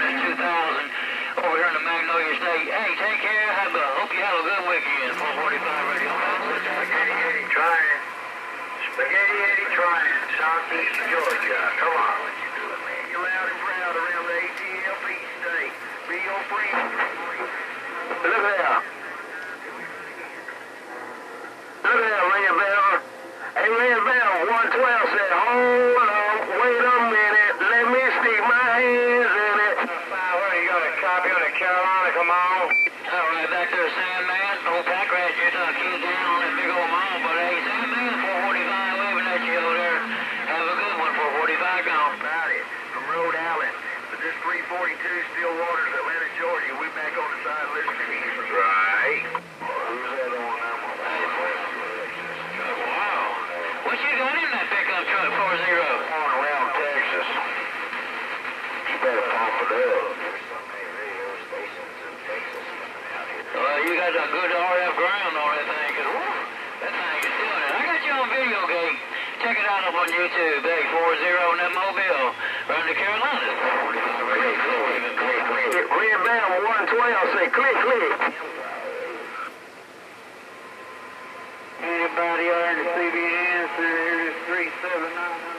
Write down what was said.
2000 over here in the Magnolia State. Hey, take care. Hope you have a good weekend. 445 Radio. Spaghetti Eddie trying. Spaghetti Eddie trying. Southeast Georgia. Come on. What you doing, man? You're loud and proud around the ATLP state. Be your friend. Look there. Look there, Red Bell. Hey, Red Bell, 112 said, hold on, wait a minute. Let me stick my hands in it. You got a copy of the Carolina, come on. All right, back there, Sandman. Old Pack Rat just killed down on that big old mall. But hey, Sandman, 445 waving at you over there. Have a good one, 445 gone. About it, from Rhode Island. But this 342 Still Waters, Atlanta, Georgia. We back on the side listening to you. Right. Who's that on that one? Wow. What you got in that pickup truck, 40? On around Texas. You better pump it up. You got a good RF ground on that thing, cause that thing is doing it. I got you on video, Gate. Check it out up on YouTube, hey, 40 on that mobile, around the Carolinas. Red Bell 112 say click, click. Anybody out in the CBN, 379